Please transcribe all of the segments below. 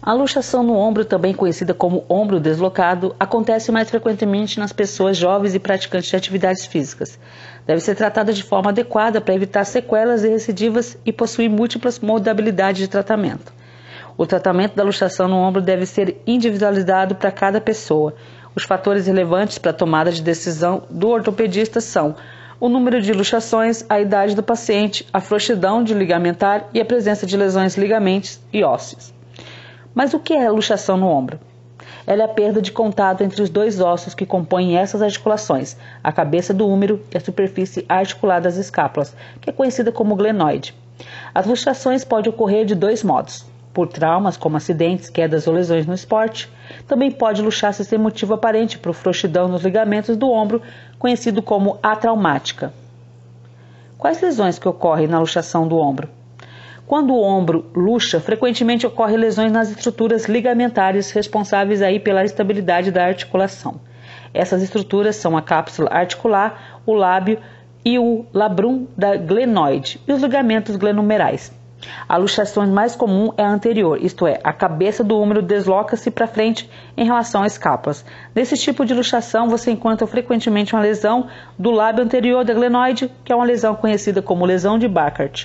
A luxação no ombro, também conhecida como ombro deslocado, acontece mais frequentemente nas pessoas jovens e praticantes de atividades físicas. Deve ser tratada de forma adequada para evitar sequelas e recidivas e possui múltiplas modalidades de tratamento. O tratamento da luxação no ombro deve ser individualizado para cada pessoa. Os fatores relevantes para a tomada de decisão do ortopedista são o número de luxações, a idade do paciente, a frouxidão de ligamentar e a presença de lesões ligamentos e ósseos. Mas o que é a luxação no ombro? Ela é a perda de contato entre os dois ossos que compõem essas articulações, a cabeça do húmero e a superfície articular das escápulas, que é conhecida como glenoide. As luxações podem ocorrer de dois modos: por traumas, como acidentes, quedas ou lesões no esporte. Também pode luxar-se sem motivo aparente por frouxidão nos ligamentos do ombro, conhecido como atraumática. Quais lesões que ocorrem na luxação do ombro? Quando o ombro luxa, frequentemente ocorrem lesões nas estruturas ligamentares responsáveis aí pela estabilidade da articulação. Essas estruturas são a cápsula articular, o lábio e o labrum da glenoide e os ligamentos glenomerais. A luxação mais comum é a anterior, isto é, a cabeça do húmero desloca-se para frente em relação às escápulas. Nesse tipo de luxação, você encontra frequentemente uma lesão do lábio anterior da glenoide, que é uma lesão conhecida como lesão de Burkhardt.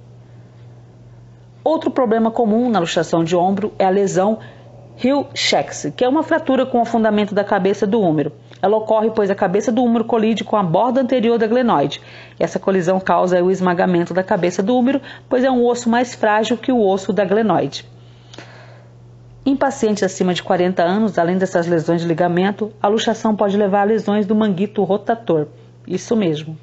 Outro problema comum na luxação de ombro é a lesão Hill-Sachs, que é uma fratura com o afundamento da cabeça do húmero. Ela ocorre pois a cabeça do húmero colide com a borda anterior da glenoide. Essa colisão causa o esmagamento da cabeça do húmero, pois é um osso mais frágil que o osso da glenoide. Em pacientes acima de 40 anos, além dessas lesões de ligamento, a luxação pode levar a lesões do manguito rotator. Isso mesmo.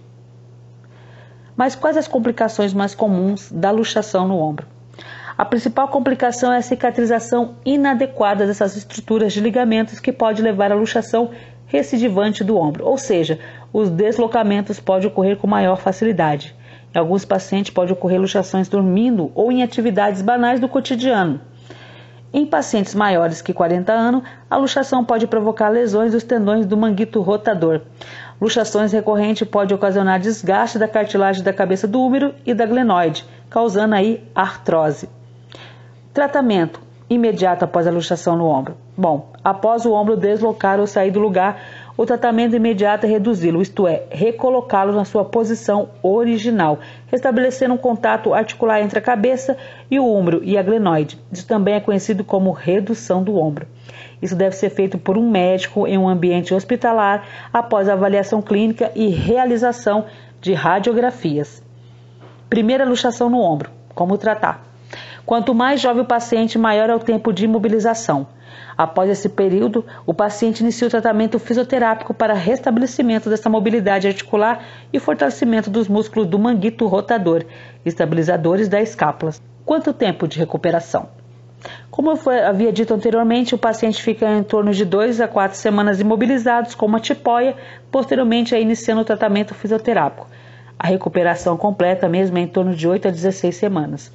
Mas quais as complicações mais comuns da luxação no ombro? A principal complicação é a cicatrização inadequada dessas estruturas de ligamentos, que pode levar à luxação recidivante do ombro, ou seja, os deslocamentos podem ocorrer com maior facilidade. Em alguns pacientes pode ocorrer luxações dormindo ou em atividades banais do cotidiano. Em pacientes maiores que 40 anos, a luxação pode provocar lesões dos tendões do manguito rotador. Luxações recorrentes podem ocasionar desgaste da cartilagem da cabeça do húmero e da glenoide, causando aí artrose. Tratamento imediato após a luxação no ombro. Bom, após o ombro deslocar ou sair do lugar, o tratamento imediato é reduzi-lo, isto é, recolocá-lo na sua posição original, restabelecendo um contato articular entre a cabeça e o húmero e a glenoide. Isso também é conhecido como redução do ombro. Isso deve ser feito por um médico em um ambiente hospitalar após a avaliação clínica e realização de radiografias. Primeira luxação no ombro. Como tratar? Quanto mais jovem o paciente, maior é o tempo de imobilização. Após esse período, o paciente inicia o tratamento fisioterápico para restabelecimento dessa mobilidade articular e fortalecimento dos músculos do manguito rotador, estabilizadores da escápula. Quanto tempo de recuperação? Como eu havia dito anteriormente, o paciente fica em torno de 2 a 4 semanas imobilizados com uma tipóia, posteriormente iniciando o tratamento fisioterápico. A recuperação completa mesmo é em torno de 8 a 16 semanas.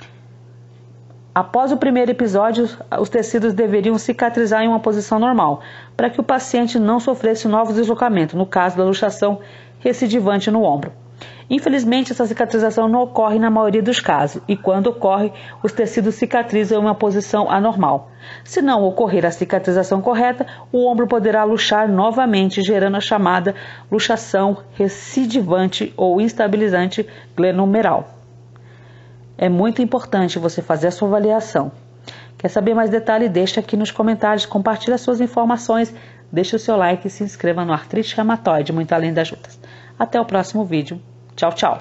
Após o primeiro episódio, os tecidos deveriam cicatrizar em uma posição normal, para que o paciente não sofresse novos deslocamentos, no caso da luxação recidivante no ombro. Infelizmente, essa cicatrização não ocorre na maioria dos casos, e quando ocorre, os tecidos cicatrizam em uma posição anormal. Se não ocorrer a cicatrização correta, o ombro poderá luxar novamente, gerando a chamada luxação recidivante ou instabilizante glenomeral. É muito importante você fazer a sua avaliação. Quer saber mais detalhes? Deixa aqui nos comentários, compartilhe as suas informações, deixe o seu like e se inscreva no Artrite Reumatoide, muito além das juntas. Até o próximo vídeo. Tchau, tchau.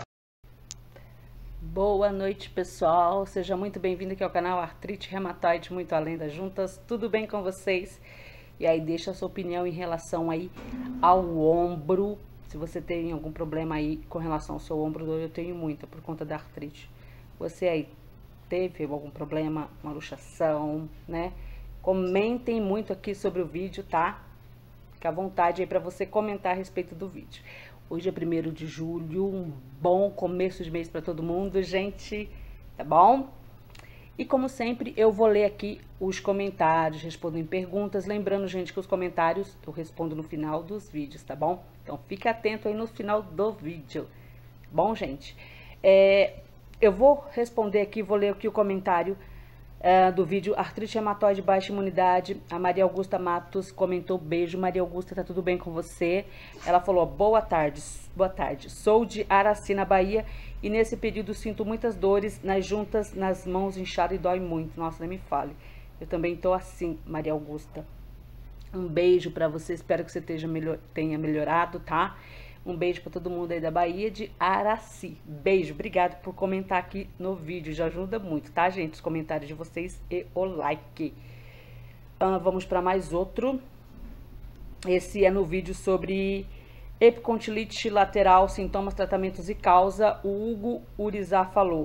Boa noite, pessoal. Seja muito bem-vindo aqui ao canal Artrite Reumatoide, muito além das juntas. Tudo bem com vocês? E aí, deixa a sua opinião em relação aí ao ombro. Se você tem algum problema aí com relação ao seu ombro, eu tenho muita por conta da artrite. Você aí teve algum problema, uma luxação, né? Comentem muito aqui sobre o vídeo, tá? Fica à vontade aí para você comentar a respeito do vídeo. Hoje é 1º de julho, um bom começo de mês para todo mundo, gente, tá bom? E como sempre, eu vou ler aqui os comentários, respondo em perguntas. Lembrando, gente, que os comentários eu respondo no final dos vídeos, tá bom? Então, fique atento aí no final do vídeo. Bom, gente, eu vou responder aqui, vou ler aqui o comentário do vídeo Artrite Reumatoide Baixa Imunidade. A Maria Augusta Matos comentou: beijo, Maria Augusta, tá tudo bem com você? Ela falou: boa tarde, sou de Araci, na Bahia, e nesse período sinto muitas dores nas juntas, nas mãos, inchado e dói muito. Nossa, nem me fale. Eu também tô assim, Maria Augusta. Um beijo pra você, espero que você tenha melhorado, tá? Um beijo pra todo mundo aí da Bahia, de Araci. Beijo, obrigado por comentar aqui no vídeo, já ajuda muito, tá, gente? Os comentários de vocês e o like. Vamos para mais outro. Esse é no vídeo sobre epicondilite lateral, sintomas, tratamentos e causa. O Hugo Urizar falou.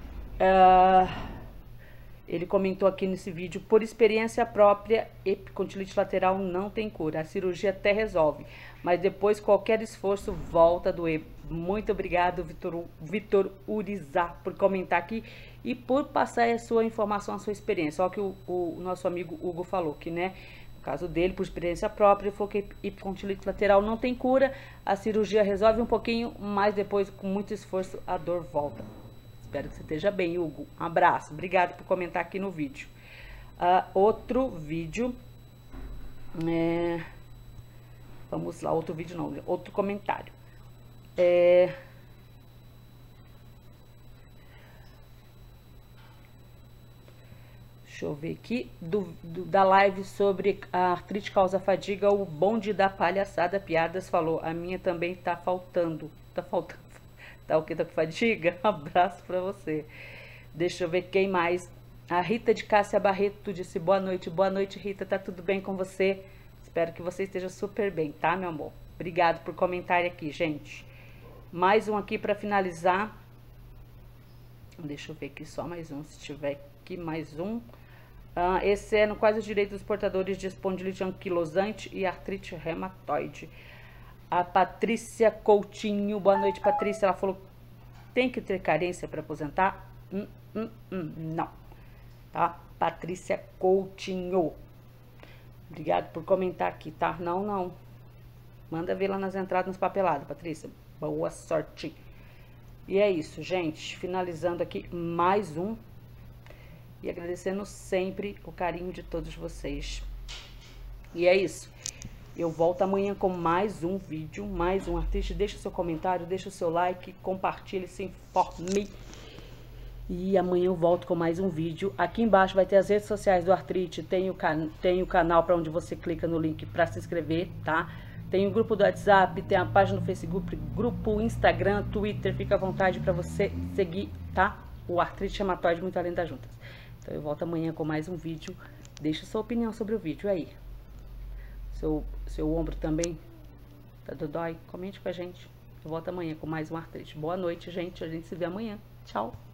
Ele comentou aqui nesse vídeo: por experiência própria, epicondilite lateral não tem cura. A cirurgia até resolve, mas depois qualquer esforço volta a doer. Muito obrigado, Vitor Urizar, por comentar aqui e por passar a sua informação, a sua experiência. Só que o nosso amigo Hugo falou que, né, no caso dele, por experiência própria, ele falou que epicondilite lateral não tem cura. A cirurgia resolve um pouquinho, mas depois, com muito esforço, a dor volta. Espero que você esteja bem, Hugo. Um abraço. Obrigado por comentar aqui no vídeo. Outro vídeo. Vamos lá, outro vídeo não, outro comentário. Deixa eu ver aqui. Da live sobre a artrite causa fadiga, o bonde da palhaçada piadas falou: a minha também tá faltando. Tá faltando. Tá o que? Tá com fadiga? Um abraço pra você. Deixa eu ver quem mais. A Rita de Cássia Barreto disse: boa noite. Boa noite, Rita. Tá tudo bem com você? Espero que você esteja super bem, tá, meu amor? Obrigado por comentar aqui, gente. Mais um aqui pra finalizar. Deixa eu ver aqui só mais um, se tiver aqui mais um. Esse é no Quais os Direitos dos Portadores de Espondilite Anquilosante e Artrite Reumatoide. A Patrícia Coutinho, boa noite, Patrícia. Ela falou: tem que ter carência para aposentar? Não, tá? Patrícia Coutinho, obrigado por comentar aqui, tá? Não. Manda ver lá nas entradas, nos papelados, Patrícia. Boa sorte. E é isso, gente. Finalizando aqui mais um. E agradecendo sempre o carinho de todos vocês. E é isso. Eu volto amanhã com mais um vídeo, mais um artista. Deixa o seu comentário, deixa o seu like, compartilhe, se informe. E amanhã eu volto com mais um vídeo. Aqui embaixo vai ter as redes sociais do Artrite. Tem o canal para onde você clica no link para se inscrever, tá? Tem o grupo do WhatsApp, tem a página no Facebook, grupo Instagram, Twitter. Fica à vontade para você seguir, tá? O Artrite Reumatoide Muito Além das Juntas. Então eu volto amanhã com mais um vídeo. Deixa sua opinião sobre o vídeo aí. Seu ombro também tá dói? Comente com a gente. Eu volto amanhã com mais um artrite. Boa noite, gente. A gente se vê amanhã. Tchau.